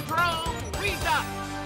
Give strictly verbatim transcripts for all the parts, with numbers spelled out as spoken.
Pro Redux!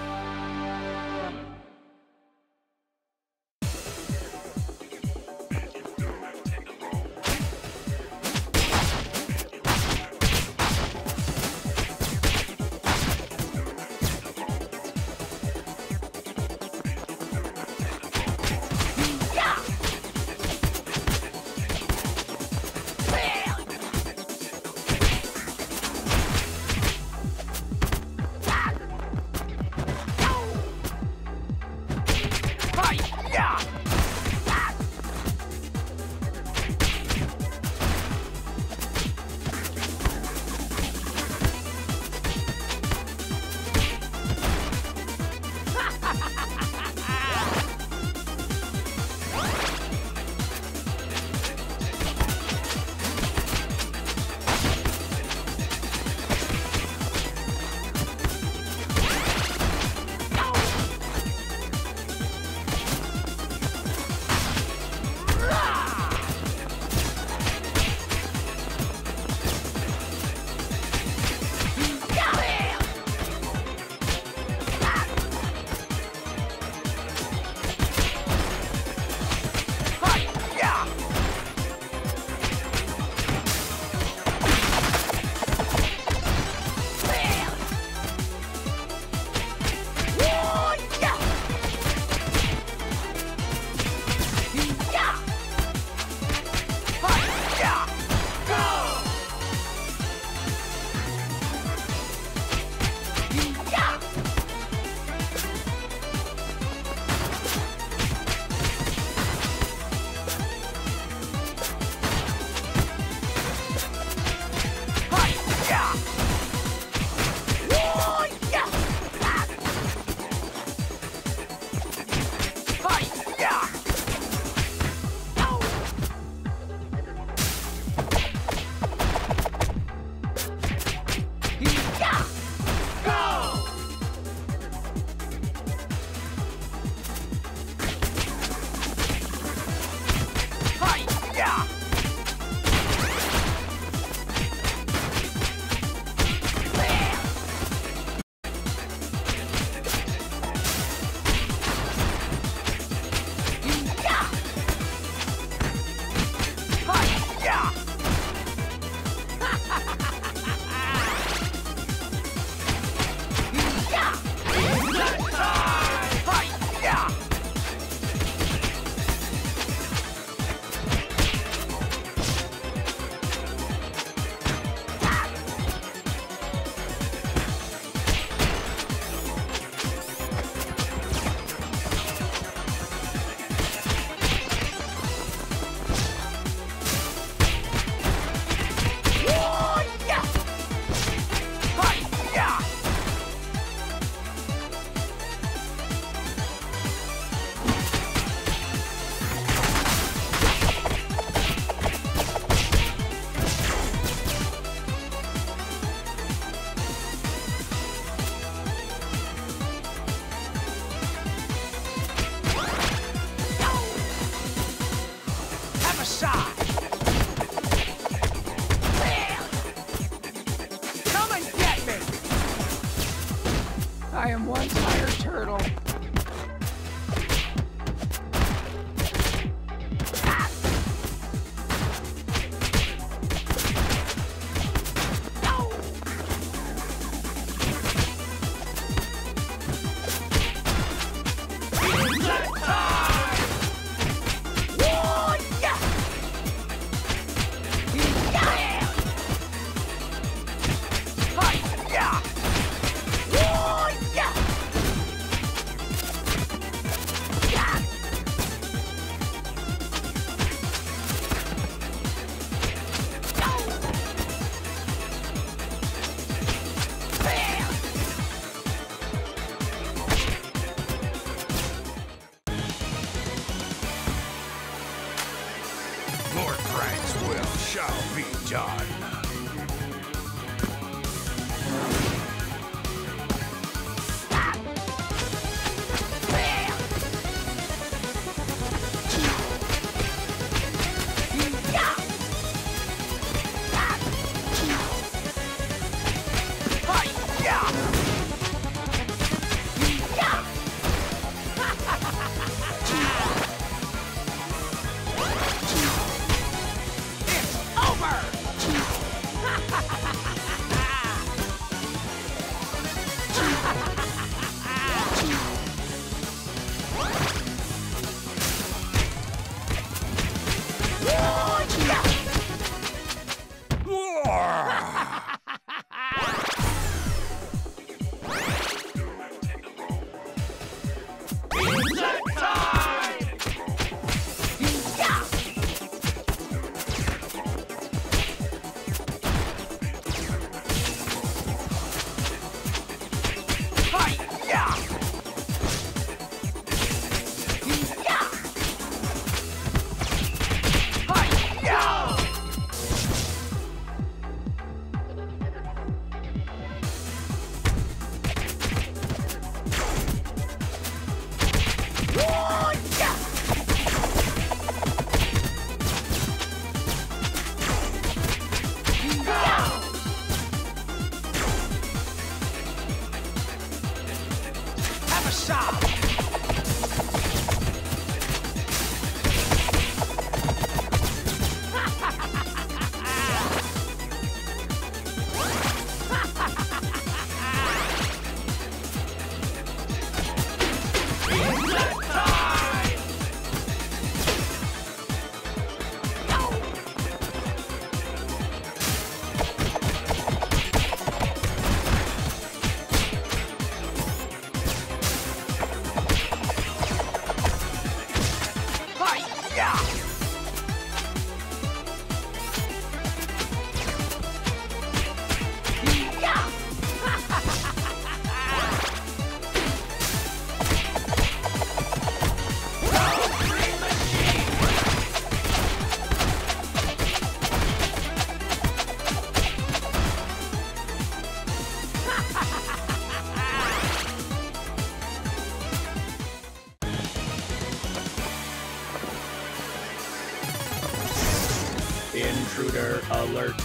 I am one tired turtle. Lord Frank's will shall be done. Intruder alert.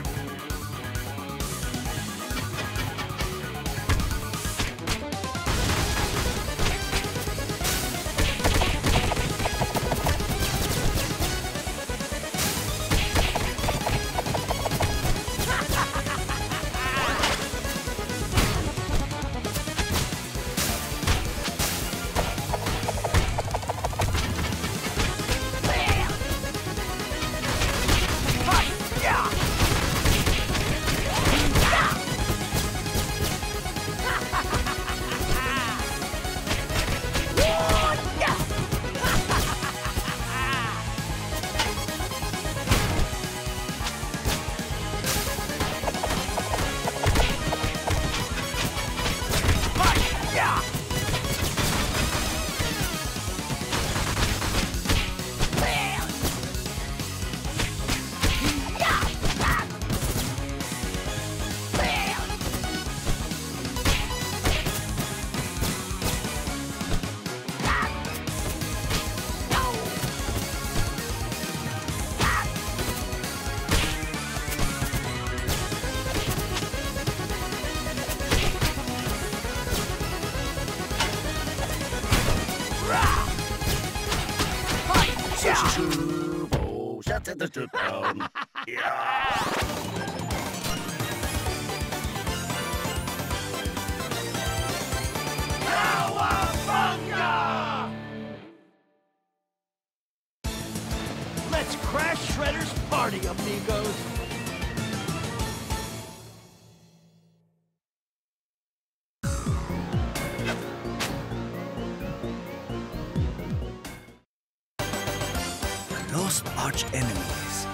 Turbo, shut the trip down. Yeah. Cowabunga! Let's crash Shredder's party, amigos! Lost arch enemies.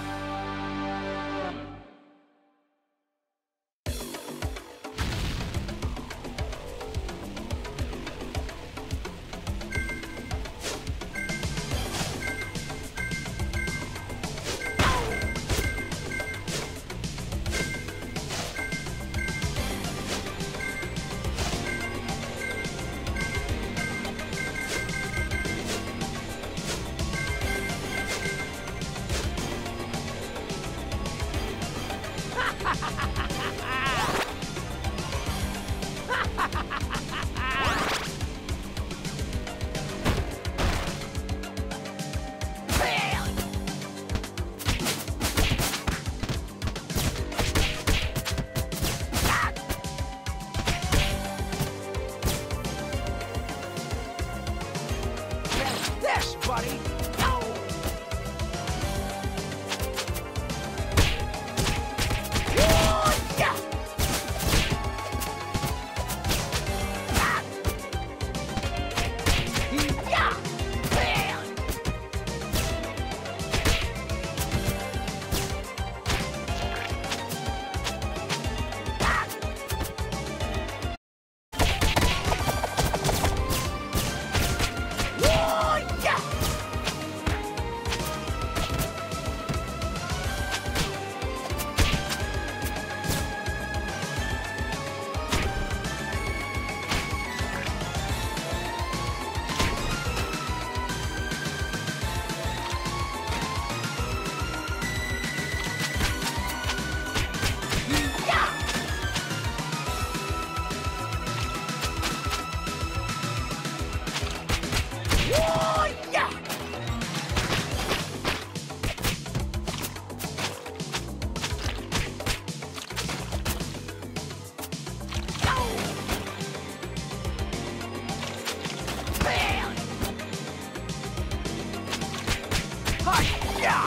Hi-ya!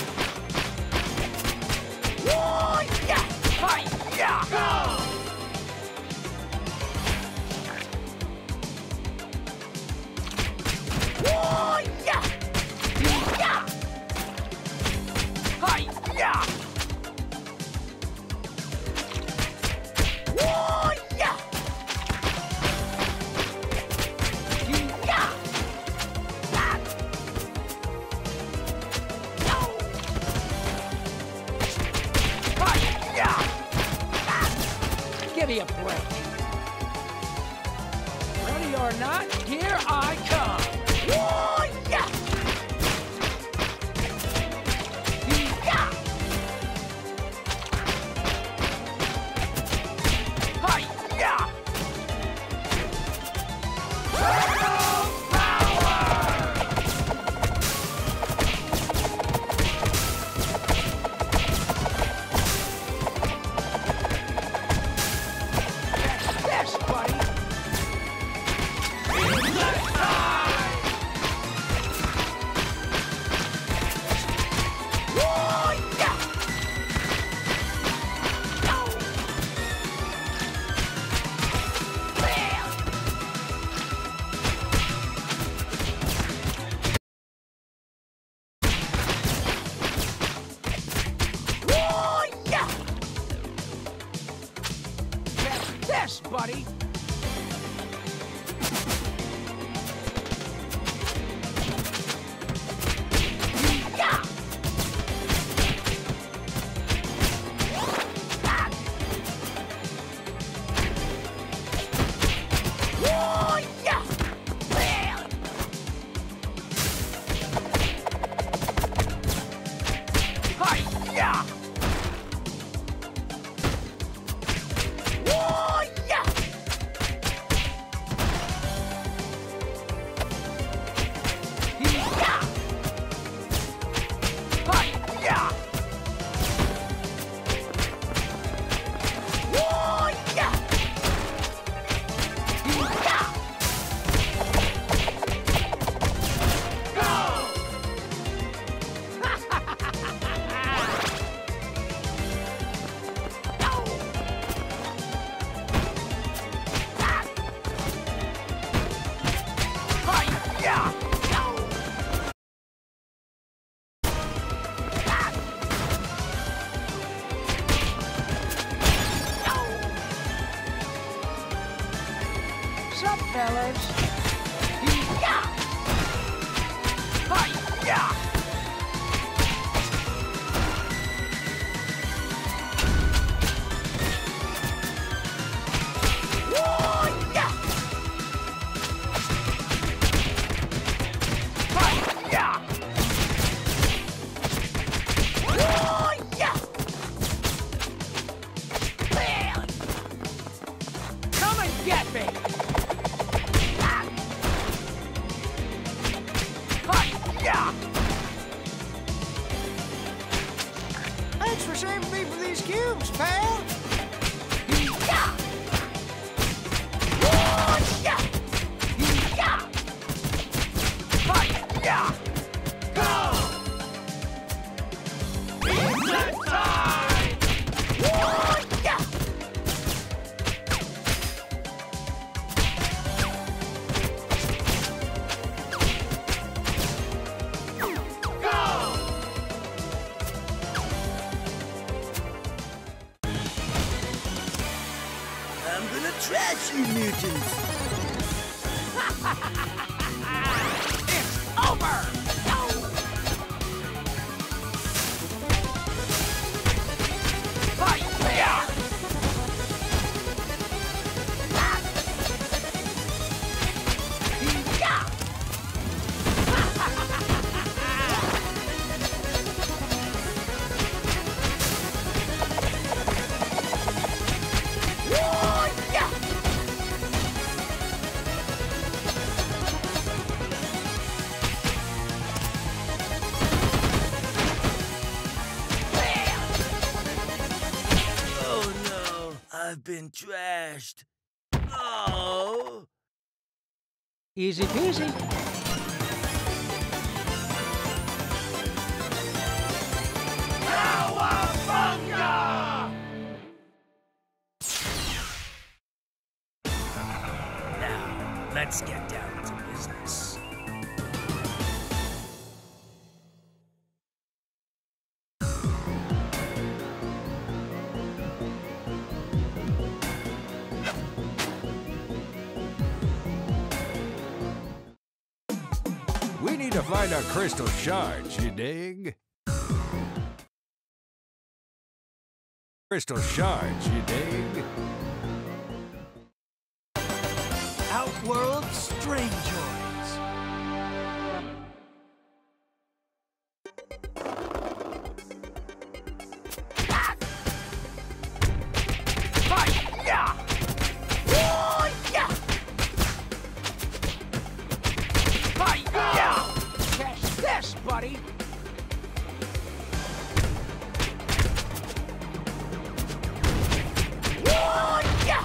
Whoa-ya! Hi-ya! Go! Whoa-ya! Hi-ya! Hi-ya! Whoa-ya! Hi-ya! Ah! No! Hi-ya! Ah! Give me a break. Ready or not, here I come. Whoa-ya! Hi-ya! Hi-ya! Turtle power! Yes, buddy! Let's time! Whoa-ya! No! Well! Whoa-ya! Catch this, buddy. Hi-ya! Ah! Whoa-ya! Well! Hi-ya! Whoa-ya! Hi-ya! Hi-ya! Whoa-ya! Hi-ya! Go! No! Ah! Hi-ya! No! Ah! No! Sup, fellas? Hi-ya! Hi-ya! Whoa-ya! Hi-ya! Whoa-ya! Well! Come and get me. Ah! Hi-ya! Thanks for saving me from these cubes, pal. Hi-ya! Whoa-ya! Hi-ya! Hi-ya! Go! It's time! Whoa-ya! Go! I'm gonna trash you mutants. It's over! No! Hi-ya! Ah! Hi-ya! Whoa-ya! Oh no, I've been trashed. Oh. Easy peasy. Let's get down to business. We need to find our crystal shards, you dig? Crystal shards, you dig? Outworld Strangeoids. Hi-ya! Oh-ya! Hi-ya! Catch this, buddy! Oh-ya!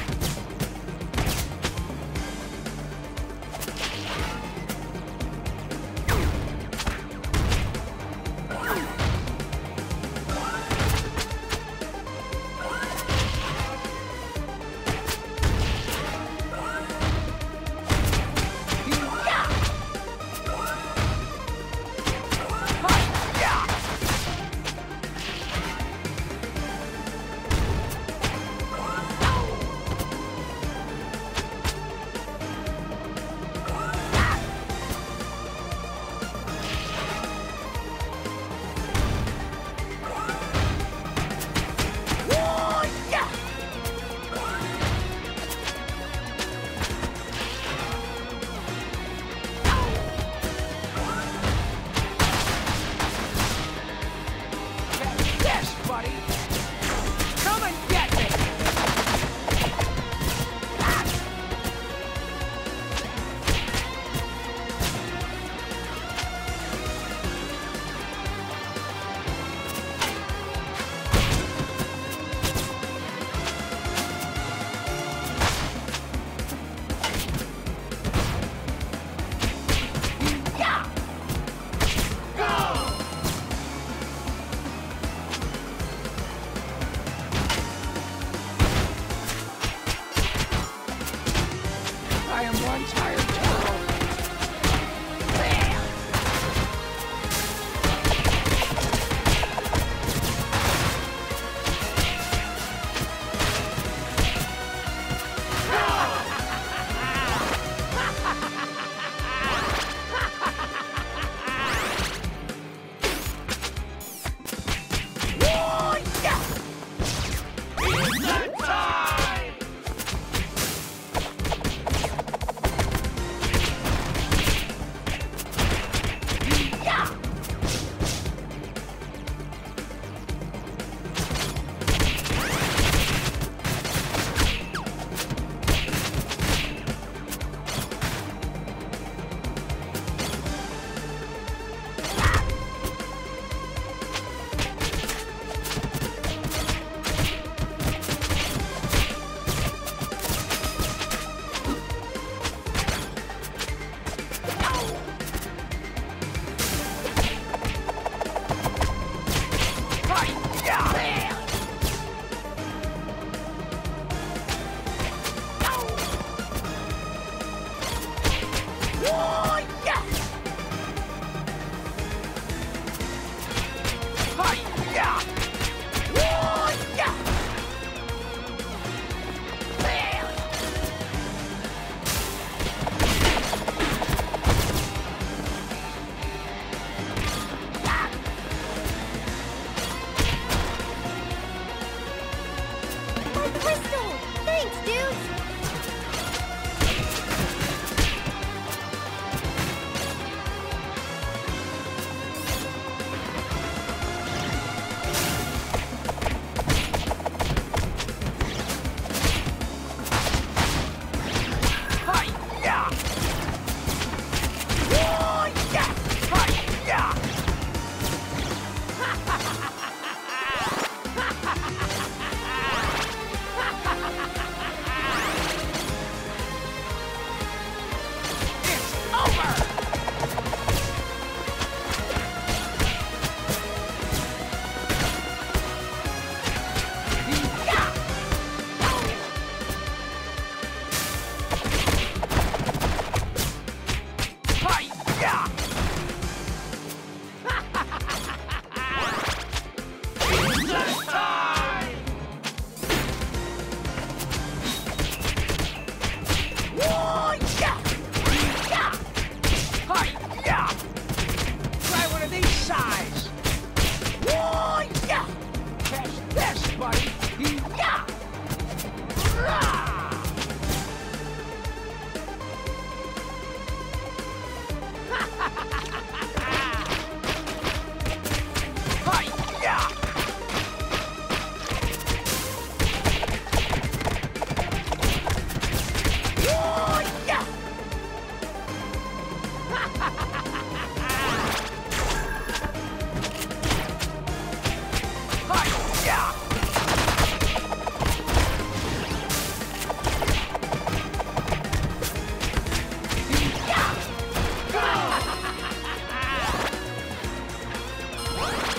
Buddy. Come and get me! I am one tired turtle.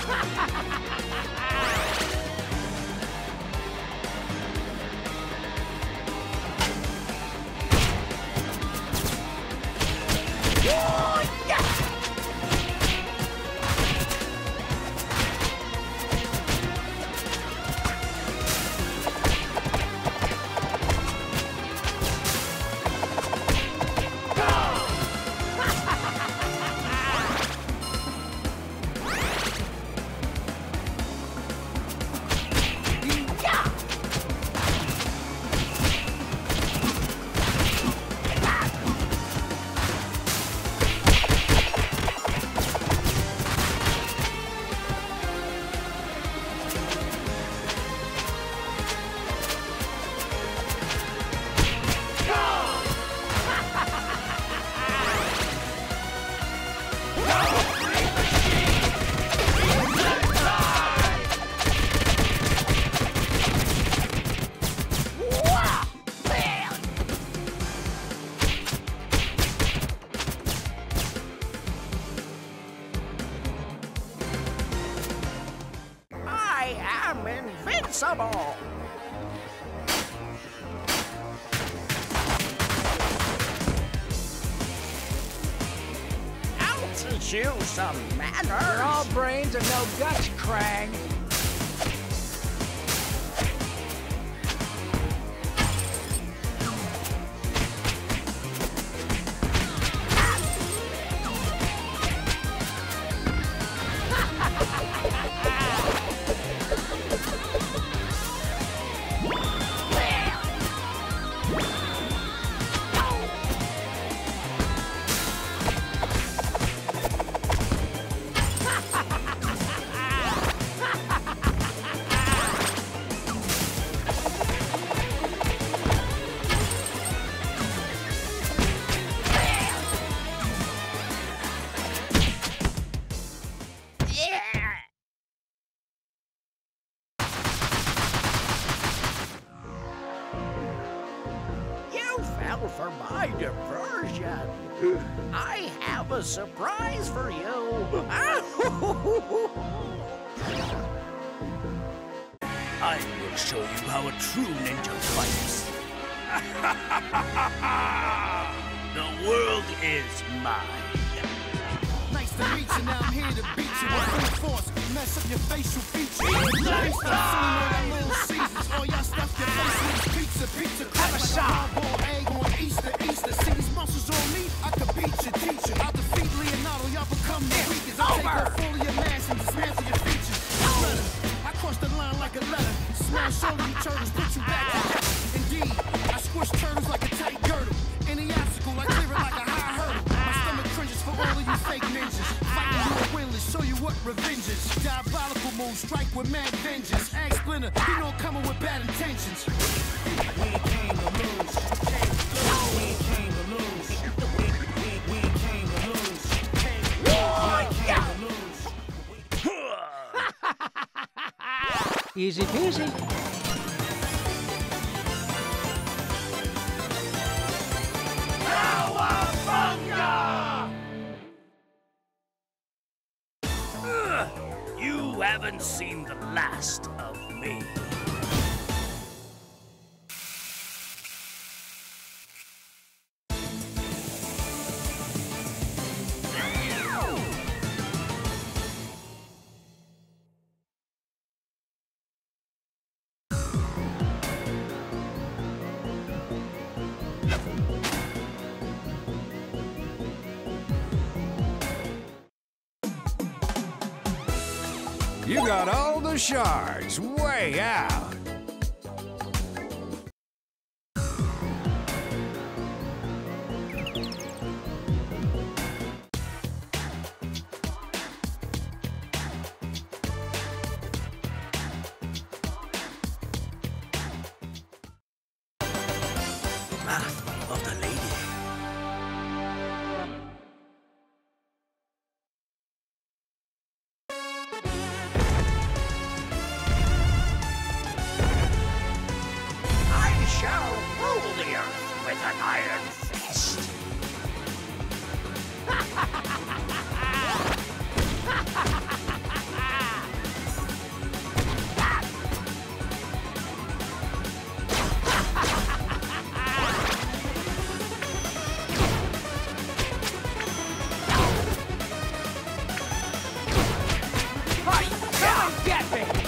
Invincible! I'll teach you some manners! You're all brains and no guts, Krang. For my diversion, I have a surprise for you. I will show you how a true ninja fights. The world is mine. Nice to meet you, now I'm here to beat you with full force. Mess up your facial features. Nice to see all that little Caesars. All y'all stuff your face with pizza, pizza, crap like a hard-boiled egg on Easter, Easter. See these muscles on me? I could beat your teacher. I'll defeat Leonardo, y'all become the weakest. I'll take off all of your mass and dismantle your features. Letter, I cross the line like a letter. Small shoulder, you turtles, put you back together. Indeed, I squish turtles like a tight girdle. Any obstacle, I clear it like a high hurdle. My stomach cringes for all of you fake ninjas. Fighting you are winless, show you what revenge is. Diabolical moves, strike with mad vengeance. Ag Splinter, you know coming with bad intentions. We ain't came to lose. We ain't came to lose. We we- we ain't came to lose. We ain't came to lose. Easy peasy. You haven't seen the last of me. You got all the shards way out. Wrath of the Lady. Shall rule the earth with an iron fist. Hi! Come and get me!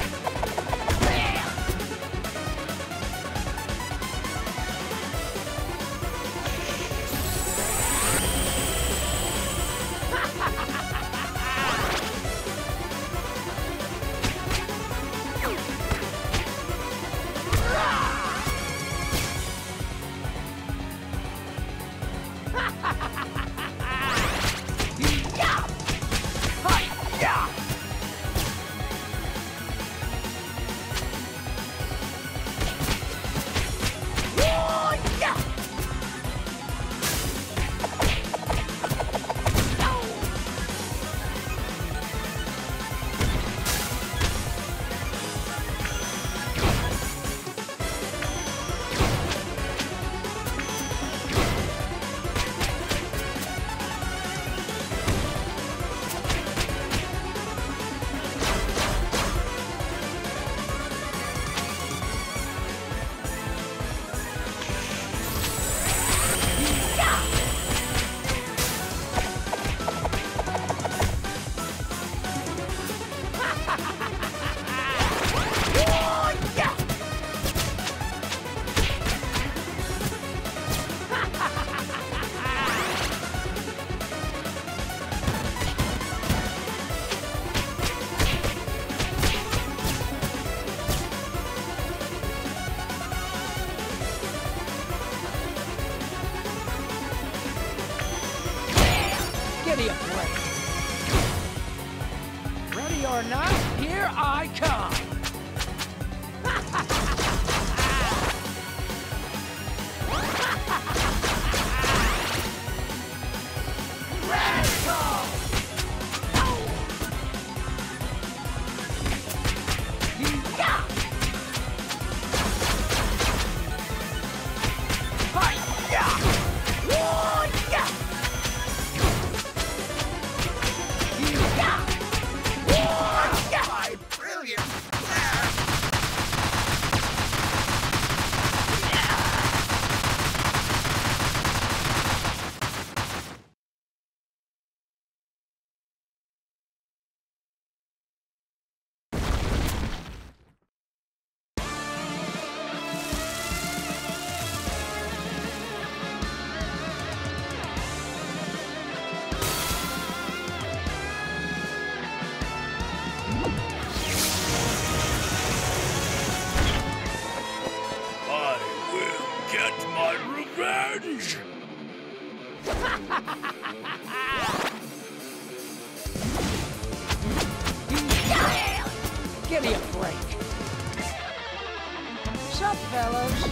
Give me a break. Ready or not, here I come. Revenge! Give me a break. Sup, fellas?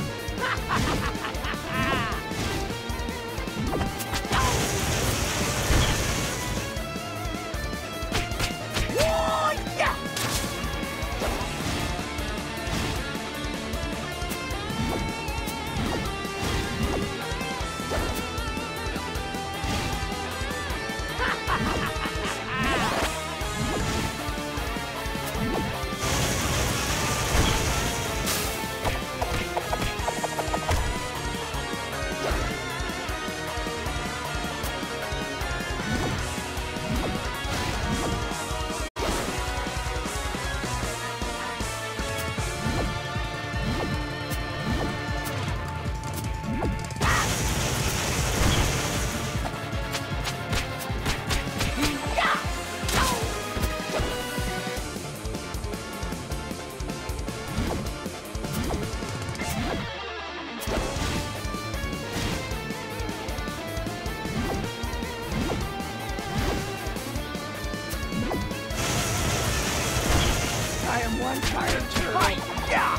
I am one tired turtle. Hi-ya!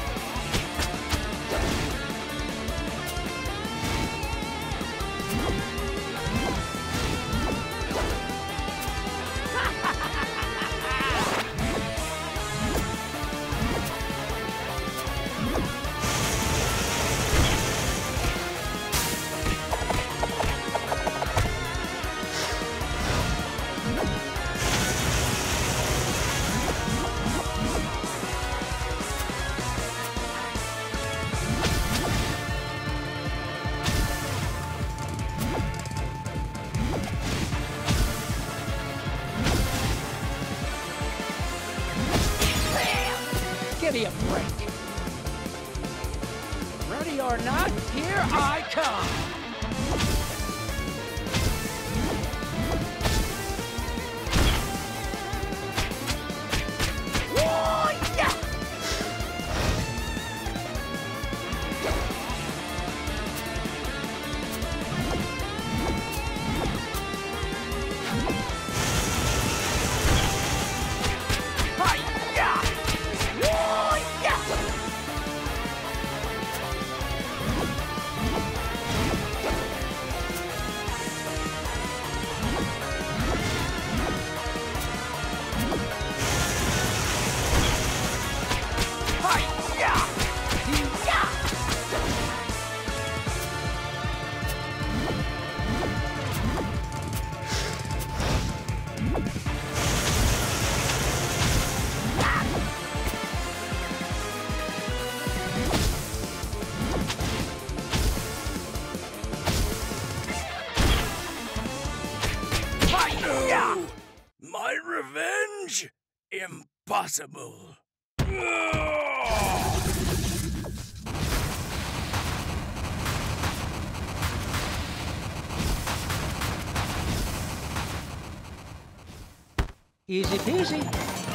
give you a break. Ready or not, here I come. My revenge? Impossible. Easy peasy.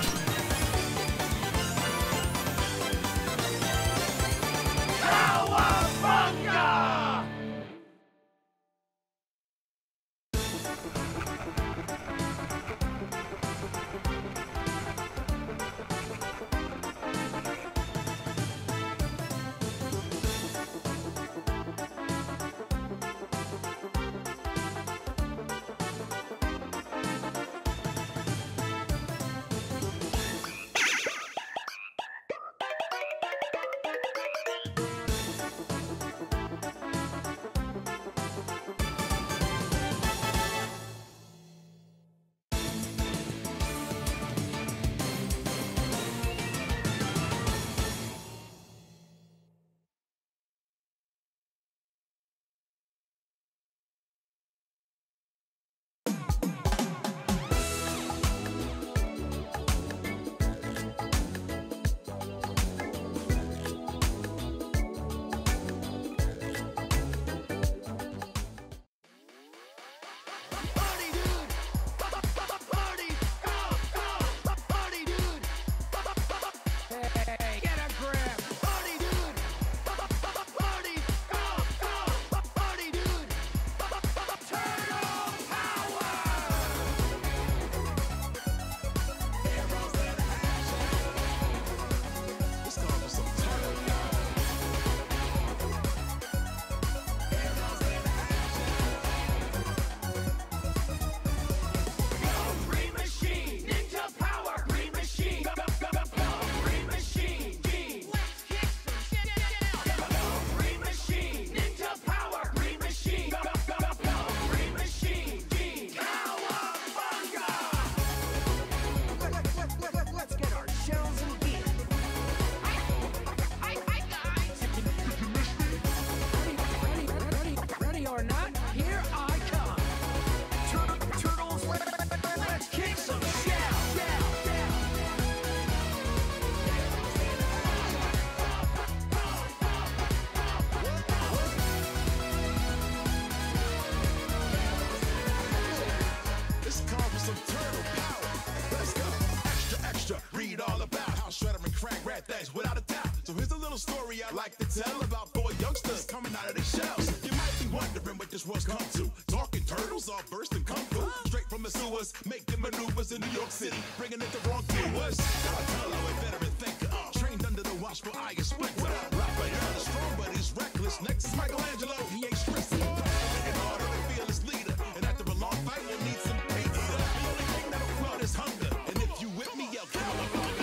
Without a doubt. So here's a little story I like to tell about four youngsters coming out of their shells. You might be wondering what this world's come to. Talking turtles all bursting kung fu. Straight from the sewers, making maneuvers in New York City, bringing it to wrong doers. Donatello, a veteran thinker, trained under the watchful eye of Splinter. Raphael is strong, but he's reckless. Next is Michelangelo, he ain't stressing. Working harder than fearless leader, and after a long fight, you need some pizza. The only thing that'll flood is hunger, and if you with me, yell cowabunga.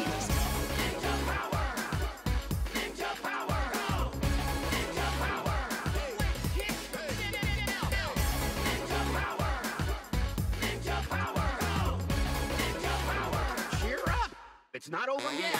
It's not over yet.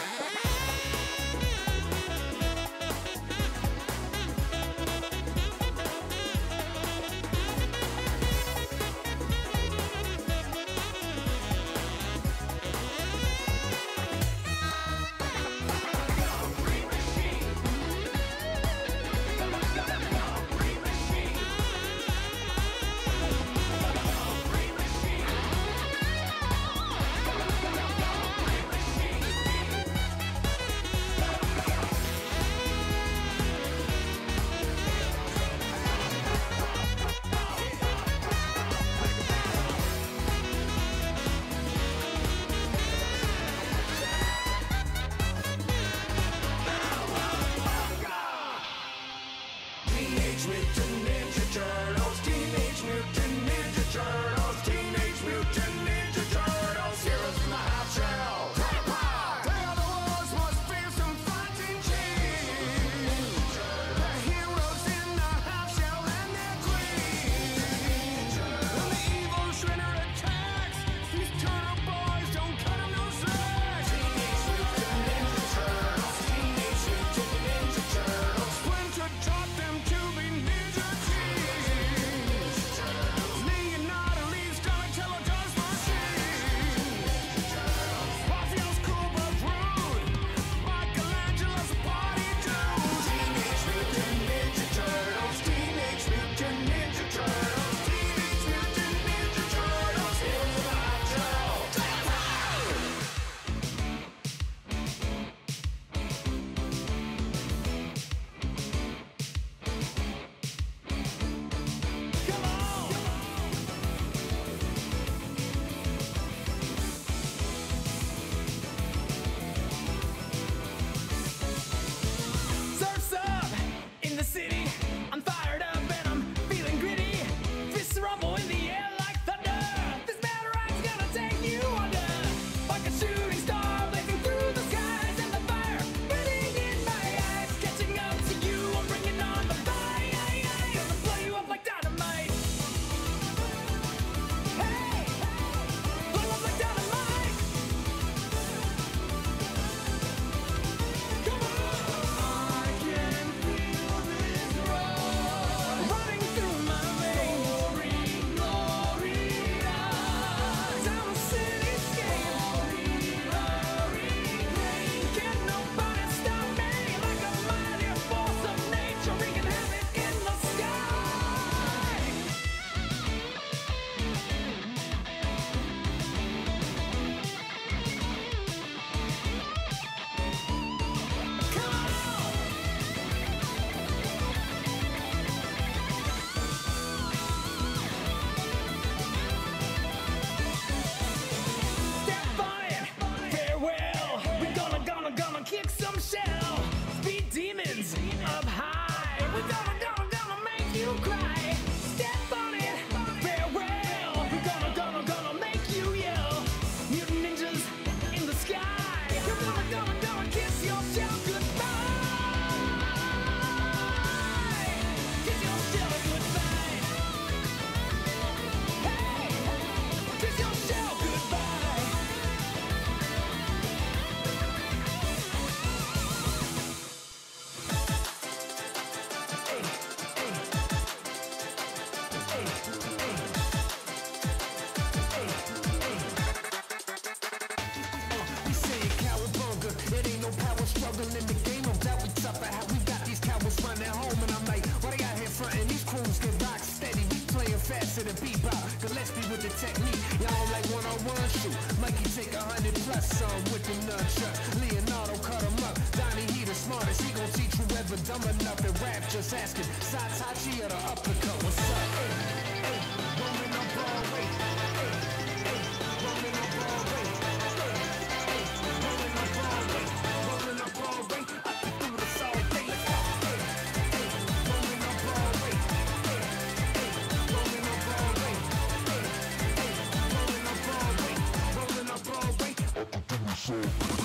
son with the nunchuck. Leonardo cut him up. Donnie, he the smartest. He gon' teach whoever dumb enough to rap. Just asking. Satachi or the uppercut. What's up? Hey, hey, rolling up Broadway. Hey, hey, rolling up Broadway. Hey, hey, rolling up Broadway. Rolling up Broadway. I can do this all day. Let's go. Hey, hey, rolling up Broadway. Hey, hey, rolling up Broadway. Hey, hey, rolling up Broadway. Rolling up Broadway. I can do this all day.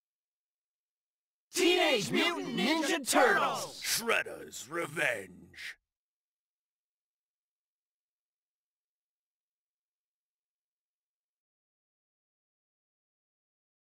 Teenage Mutant Ninja Turtles! Shredder's Revenge.